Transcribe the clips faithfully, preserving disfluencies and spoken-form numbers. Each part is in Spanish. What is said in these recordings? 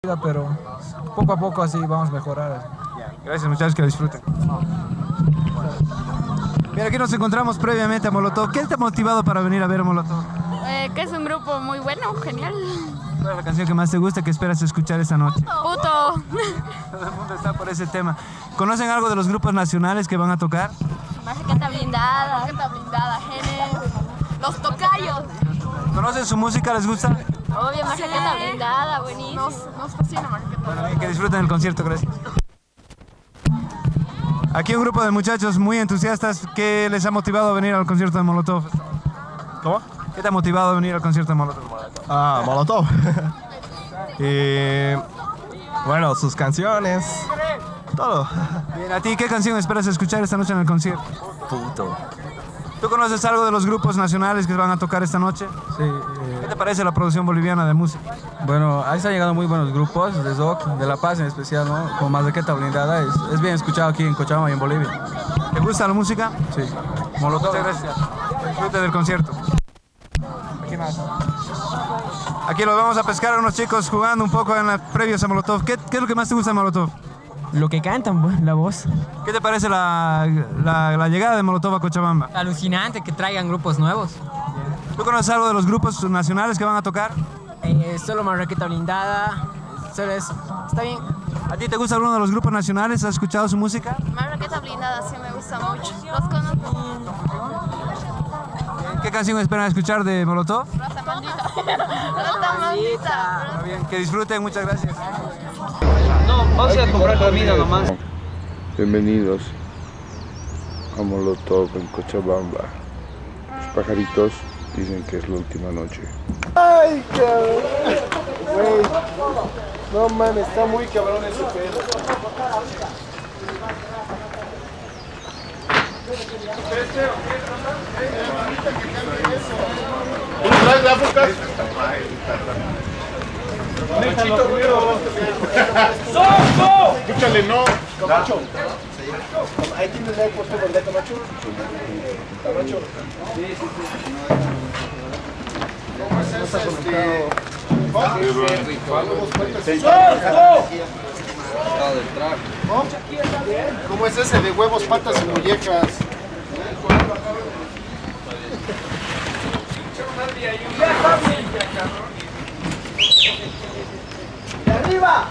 pero poco a poco así vamos a mejorar. Gracias muchachos, que disfruten. Mira, aquí nos encontramos previamente a Molotov. ¿Qué te ha motivado para venir a ver a Molotov? Eh, que es un grupo muy bueno, genial. ¿Cuál es la canción que más te gusta, que esperas escuchar esta noche? Puto. Todo el mundo está por ese tema. ¿Conocen algo de los grupos nacionales que van a tocar? Marraqueta blindada. Marraqueta blindada, Genes. Los tocayos. ¿Conocen su música? ¿Les gusta? Obvio, Marraqueta blindada, buenísimo. Nos, nos fascina Marraqueta. Bueno, bien, que disfruten el concierto, gracias. Aquí un grupo de muchachos muy entusiastas. ¿Qué les ha motivado a venir al concierto de Molotov? ¿Cómo? ¿Qué te ha motivado a venir al concierto de Molotov? Ah, Molotov. Y bueno, sus canciones, todo. Bien, ¿a ti qué canción esperas escuchar esta noche en el concierto? Puto. ¿Tú conoces algo de los grupos nacionales que van a tocar esta noche? Sí. ¿Qué te parece la producción boliviana de música? Bueno, ahí están llegando muy buenos grupos, de Z O C, de La Paz en especial, ¿no? Con Marraqueta blindada, es, es bien escuchado aquí en Cochabamba y en Bolivia. ¿Te gusta la música? Sí. Molotov. Muchas gracias. Disfrute del concierto. Aquí más. Aquí los vamos a pescar a unos chicos jugando un poco en las previas a Molotov. ¿Qué, qué es lo que más te gusta de Molotov? Lo que cantan, la voz. ¿Qué te parece la, la, la llegada de Molotov a Cochabamba? Alucinante que traigan grupos nuevos. ¿Tú conoces algo de los grupos nacionales que van a tocar? Eh, solo Marraqueta blindada, solo eso. Está bien. ¿A ti te gusta alguno de los grupos nacionales? ¿Has escuchado su música? Marraqueta blindada sí me gusta mucho. Los conozco. ¿Qué canción esperan escuchar de Molotov? Rata maldita. Rata maldita. Está bien, que disfruten, muchas gracias. No, vamos a ir a comprar comida nomás. Bienvenidos a Molotov en Cochabamba. Los pajaritos dicen que es la última noche. ¡Ay, cabrón! Güey, no mames, está muy cabrón ese pedo. ¿Traes la boca? ¡Soco! Escúchale, no. Camacho. Ahí tienes la puesto con el Camacho. Camacho. Sí, sí, sí. ¿Cómo es eso? ¿Cómo es ese de huevos, patas y mollejas? ¡De arriba!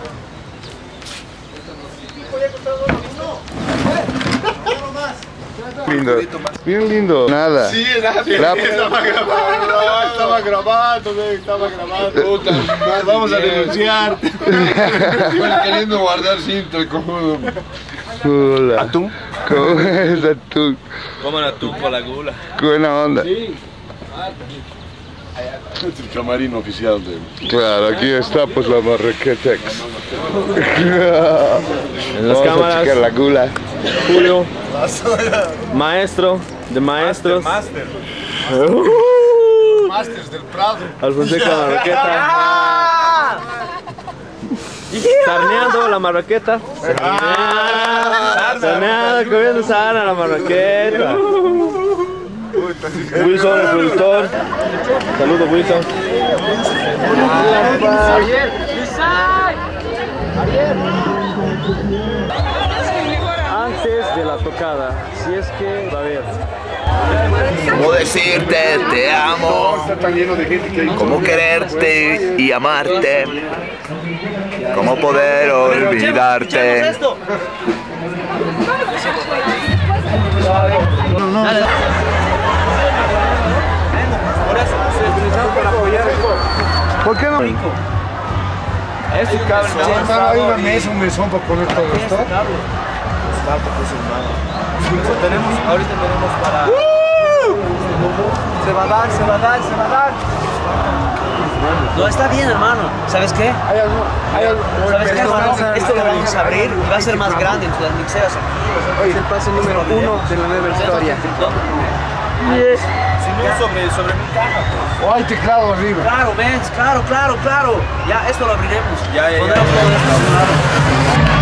Lindo, bien lindo. Nada. Sí, nadie. La... Estaba grabando, estaba grabando, güey, estaba grabando. Puta, vamos a denunciar. Bueno, queriendo guardar cinto el cojudo. Hola. ¿Atún? ¿Cómo es atún? Coman atún con la gula. Buena onda. Sí. Es el camarín oficial de... Claro, aquí está pues la Marraquetex. En las Vamos cámaras, a checar la gula. Julio, maestro de maestros. Master. Masters del Prado. Alfonseca Marraqueta. Sarneando la Marraqueta. Sarneando, comiendo sana la Marraqueta. Wilson, el productor. Saludos, Wilson. Antes de la tocada, si es que va a haber. ¿Cómo decirte te amo? ¿Cómo quererte y amarte? ¿Cómo poder olvidarte? No, no. Para apoyar. ¿Por qué no? Este cable, Hay una mesa, un mesón para poner todo esto. tenemos, ahorita tenemos para... Se va a dar, se va a dar, se va a dar. No, está bien, hermano. ¿Sabes qué? Hay algo, hay algo. ¿Sabes qué, hermano? Esto lo vamos a abrir y va a ser más grande en las mixeas. Oye, es el paso número uno de la nueva historia. Yes. Si no, sobre, sobre mi caja, pues. O hay teclado arriba. Claro, ven, claro, claro, claro. Ya, esto lo abriremos. Ya, ya, ya. Pondremos todo esto, claro.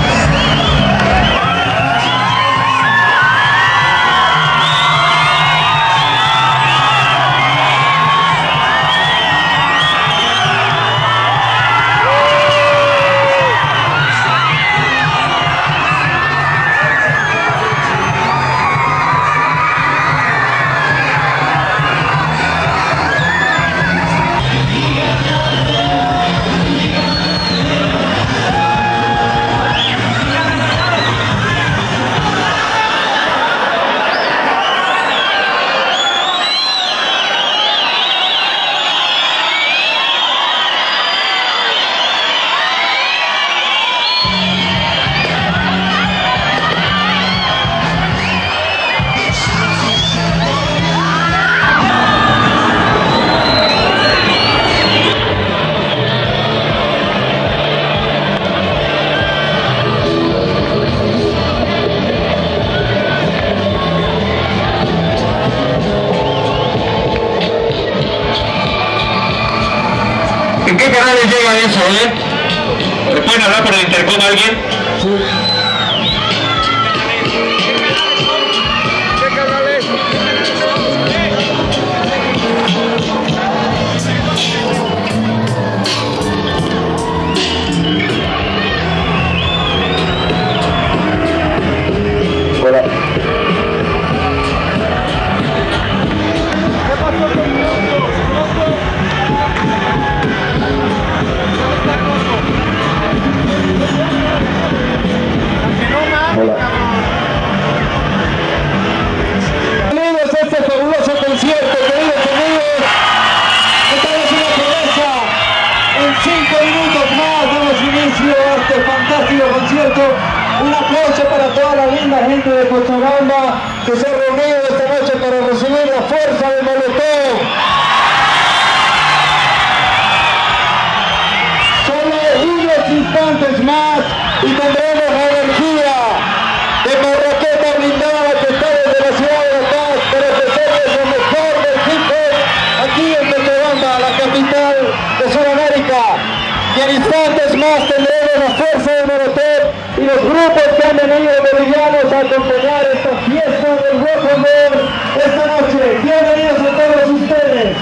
eso, ¿eh? ¿Me pueden hablar por el intercom a alguien? Sí. Hola. Bienvenidos a este fabuloso concierto, queridos amigos. Estamos en la promesa. En cinco minutos más damos inicio a este fantástico concierto. Un aplauso para toda la linda gente de Cochabamba que se ha reunido esta noche para recibir la fuerza de Molotov. Solo unos instantes más y tendremos la energía de Marraqueta Blindada que está desde la ciudad de La Paz para ofrecerles lo mejor del hip hop aquí en Cochabamba, la capital de Sudamérica. Y en instantes más tendremos la fuerza de Molotov y los grupos que han venido bolivianos a acompañar esta fiesta del rock and roll esta noche. Bienvenidos a todos ustedes.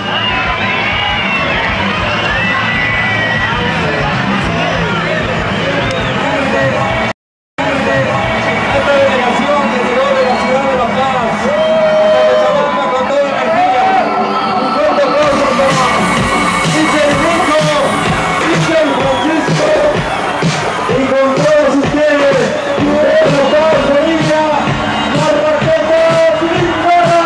Esta delegación que llegó de la ciudad de La Paz a Cochabamba con toda energía. Un fuerte aplauso para D J Rico, D J Francisco y con todos ustedes, de La Paz, Bolivia, Marraqueta Blindada.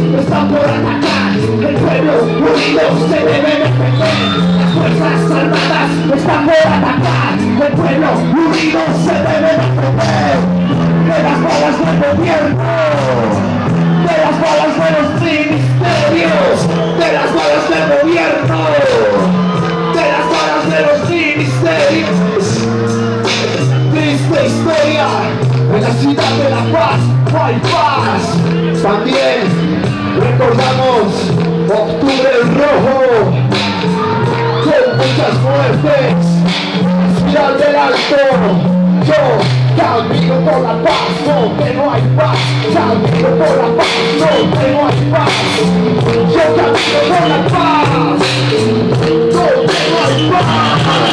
están por atacar. El pueblo unido se debe defender. Las fuerzas armadas están por atacar. El pueblo unido se debe defender. De las balas del gobierno, de las balas de los ministerios, de las balas del gobierno, de las balas de los ministerios. Triste historia, en la ciudad de La Paz no hay paz. También recordamos Octubre Rojo, con muchas muertes. Ciudad del Alto, yo camino por la paz, no que no hay paz. Camino por la paz, no que no hay paz. Yo camino por la paz, no que no hay paz.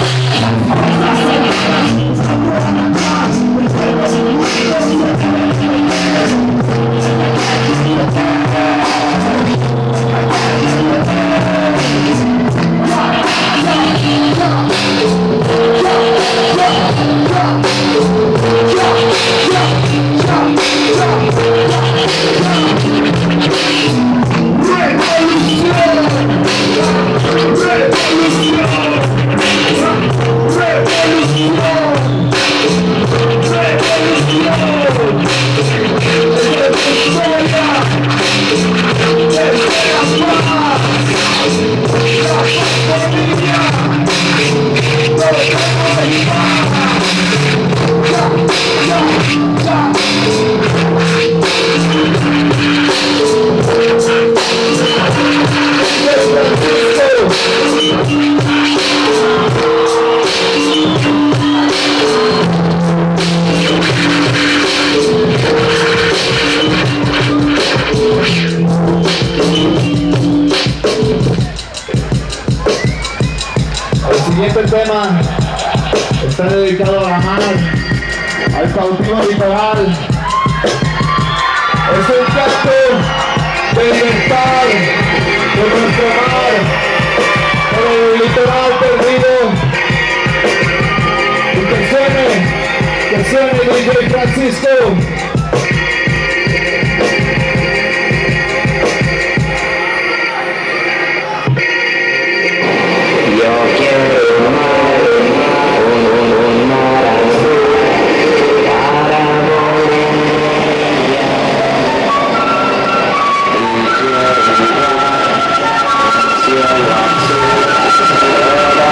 El siguiente tema está dedicado a la mar, al cautivo litoral. Es un canto de libertad de nuestro mar, por el litoral perdido. Y que suene, que suene D J Francisco. Yo quiero un mar, un, un, un mar azul para Bolivia. Y quiero entrar, cielo azul, toda la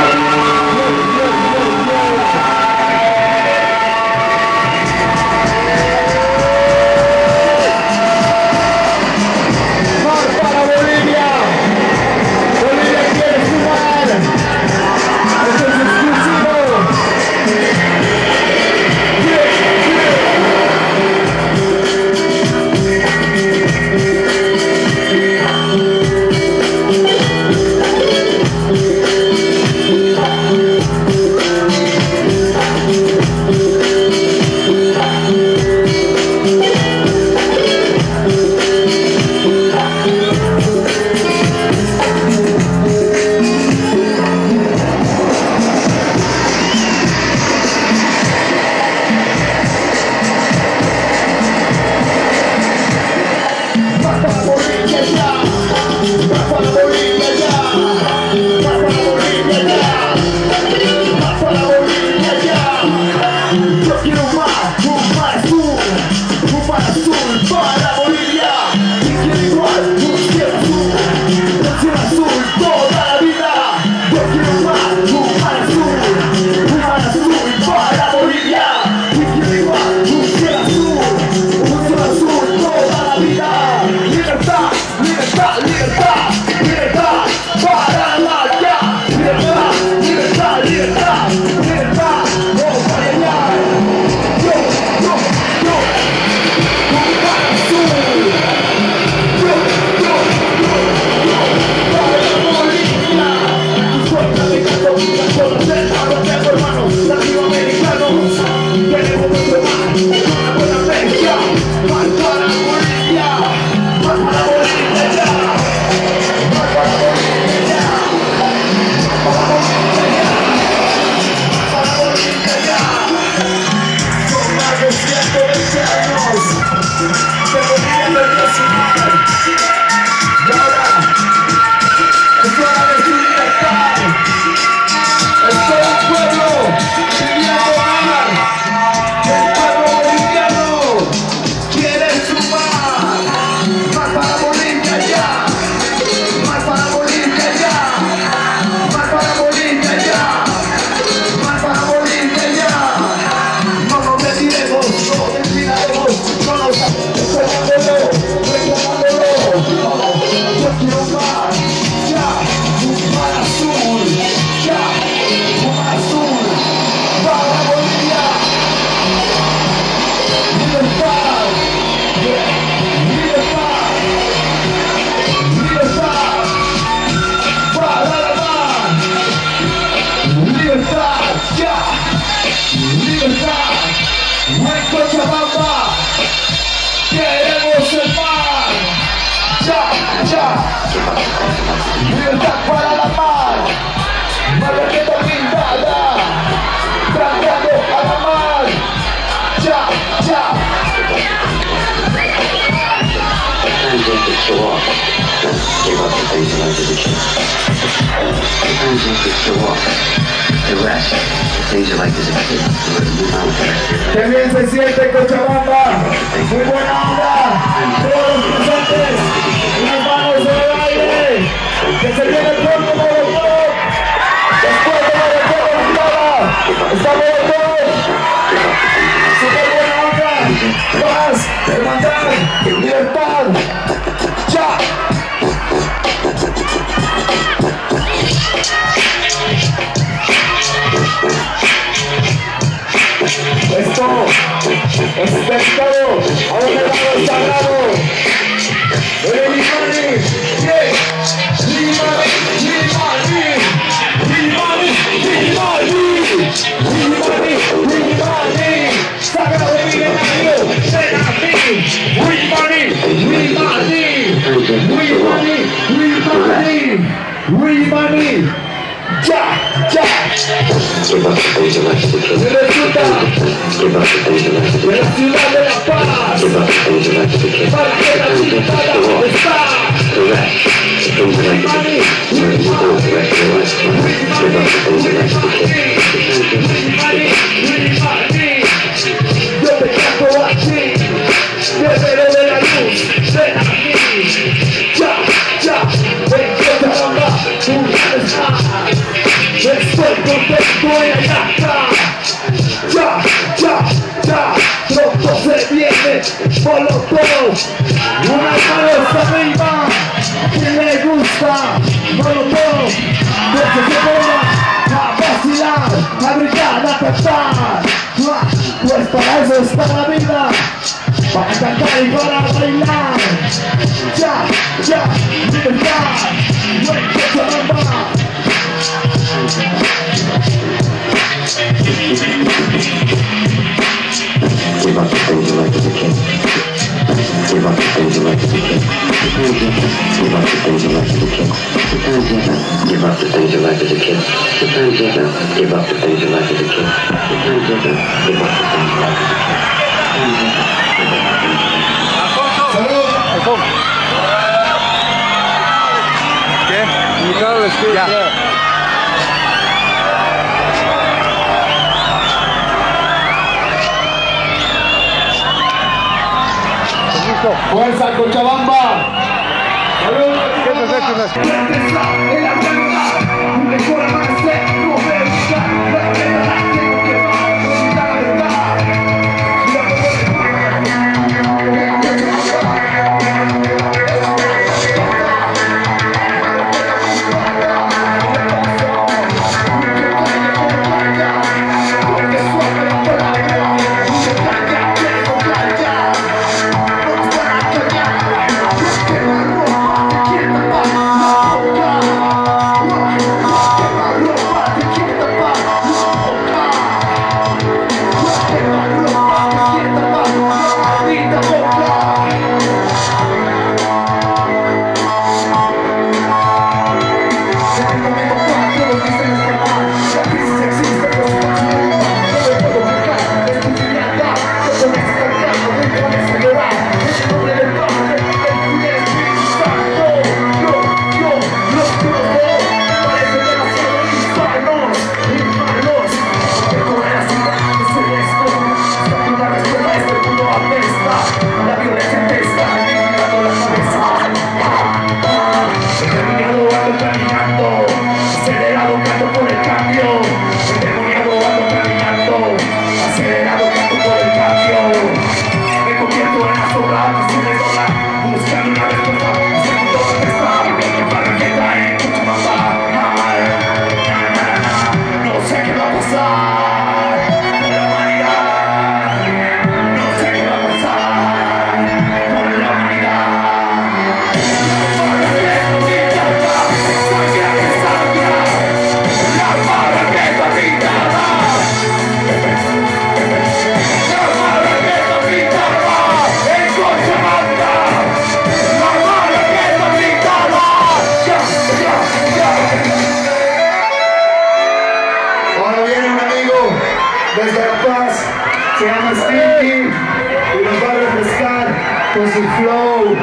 vida. Libertad para la mar, Marraqueta blindada, tratando a la mar. Ya, ya. Sometimes you have to show off. Give up the things you like as a kid. Sometimes you have to show off. The rest, the things you like as a kid. Move on with the rest of your life. Qué bien se siente Cochabamba. Muy buena onda. Todos los presentes. Unas manos en el aire. Que se viene pronto Molotov. Después de Molotov Blindada. Está Molotov. Super buena onda. Paz, hermandad, libertad. Ya. Esto es pescado a un helado sagrado. El Limani, yeah. Limani, Limani, Limani, Limani, Limani, sagrado y milenario, ven a mí. Limani, Limani, Limani, Limani, Limani. Ya, ya. Give up the things you like as a kid. Resulta. Give up the things you like as a De la kid. ciudad de La Paz. Give up the things you like as a kid. Marraqueta blindada está. The rest, the things you like as a kid. Move on with the rest of your life. Give up the things you like as a kid. Yo te canto a ti, guerrero de la luz, ven a mí. Ya, ya, ven Cochabamba, tú sabes más. Estoy contento y allá está. Ya, ya, ya, pronto se viene Molotov. Unas manos arriba, a quien le gusta Molotov. Desde que ponga a vacilar, a brillar, a cantar. Pues para eso está la vida, para cantar y para bailar. Ya, ya, libertad, no hay Cochabamba. Give up the things you like as a kid. Give up the things you like as a kid. Give up the things you like as a kid. Sometimes you have to give up the things you like as a kid. Sometimes you have to give up the things you like as a kid. Sometimes you have to give up the things you like as a kid. Sometimes you have to give up the things you like as a kid. Salud. Alfonso. ¿Qué? Ya. Fuerza Cochabamba. Salud. ¿Qué te haces? Paz, se llama Stinky y nos va a refrescar con su flow.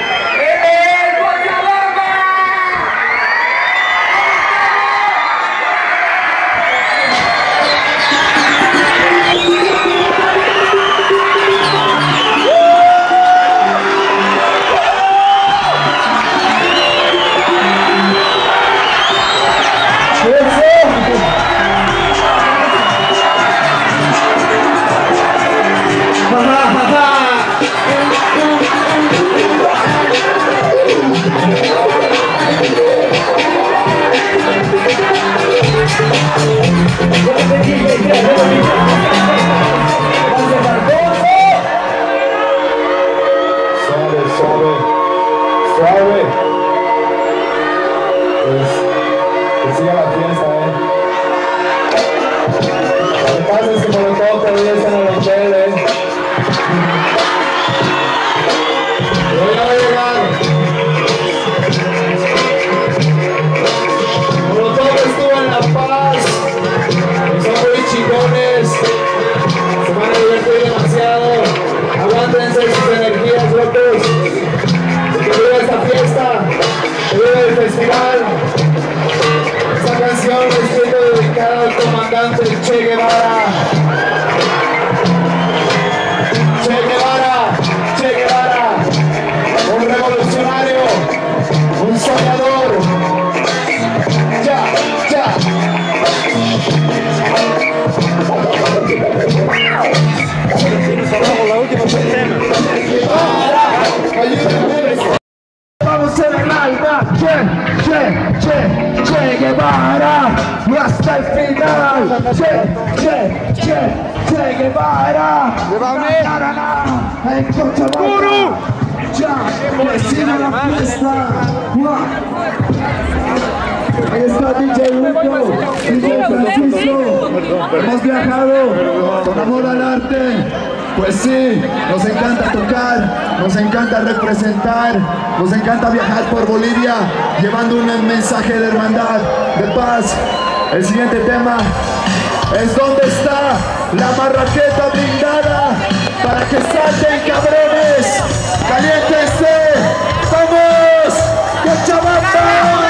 Che Guevara, Che Guevara, Che Guevara, un revolucionario, un soñador, ya, ya. La última vamos a ver la alma, Che, Che, Che, Che Guevara, hasta el final, Che, Che, Che, Che Guevara, en Cochabamba, ya, vecino la fiesta, ahí está D J Hugo, D J Francisco, hemos viajado con amor al arte. Pues sí, nos encanta tocar, nos encanta representar, nos encanta viajar por Bolivia llevando un mensaje de hermandad, de paz. El siguiente tema es ¿dónde está la marraqueta blindada? Para que salten cabrones, caliéntense, ¡vamos! ¡Cochabamba!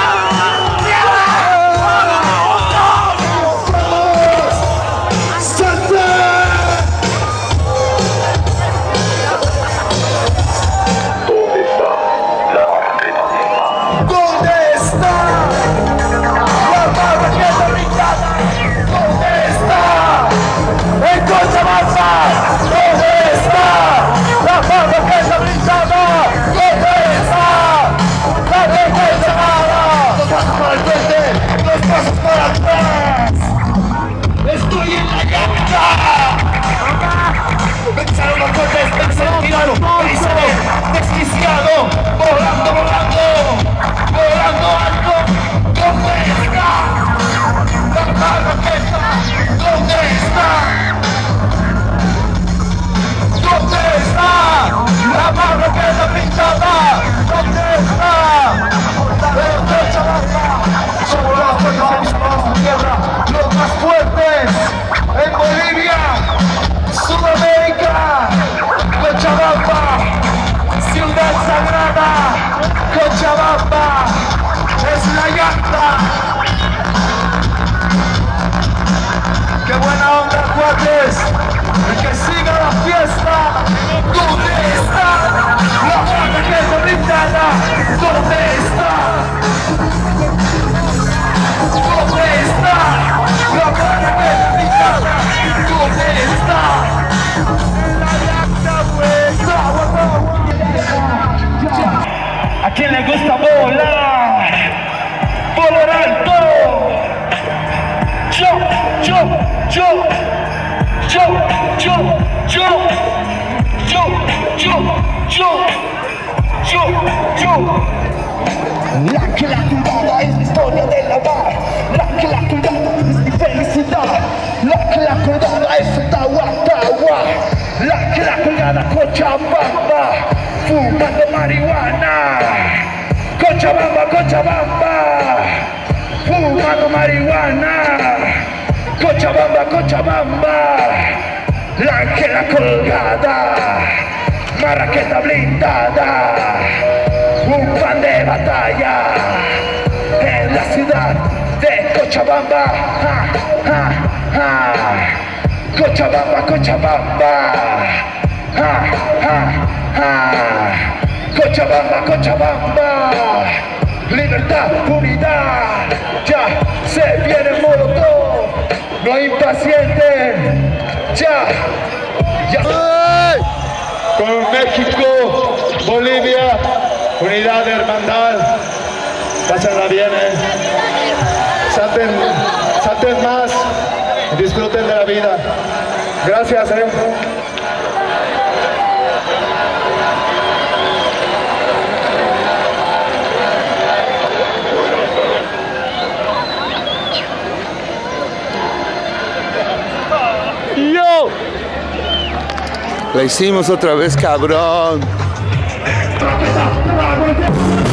Desquiciado, volando, volando, volando alto. ¿Dónde está la marraqueta? ¿Dónde está? ¿Dónde está la marraqueta pintada? ¿Dónde está? Somos las fuerzas de nuestra tierra, los más fuertes en Bolivia, Sudamérica, Cochabamba, ciudad sagrada, Cochabamba, es la llanta. ¡Qué buena onda, cuates! ¡Y que siga la fiesta! ¿Dónde está la marraqueta blindada? ¿Dónde está? ¿Dónde está la marraqueta blindada? ¿Dónde está? ¿A quién le gusta volar? ¡Volar alto! Yo, yo, yo, yo, yo, yo, yo, yo, yo, yo, yo. La que la cuidada es la historia de la mar. La que la cuidada es mi felicidad. La que la cuidada es Ottawa, Ottawa. La que la cuidada Cochabamba, fumando marihuana. Cochabamba, Cochabamba, fumando marihuana. Cochabamba, Cochabamba, la ángela colgada, marraqueta blindada, un pan de batalla en la ciudad de Cochabamba. Ja, ja, ja. Cochabamba, Cochabamba, ja, ja, ja. Cochabamba, Cochabamba, libertad, unidad, ya se viene Molotov, no impaciente, ya, ya. Con México, Bolivia, unidad, hermandad, pásenla bien, eh. salten, salten más, disfruten de la vida. Gracias, eh. ¡Yo! La hicimos otra vez, cabrón.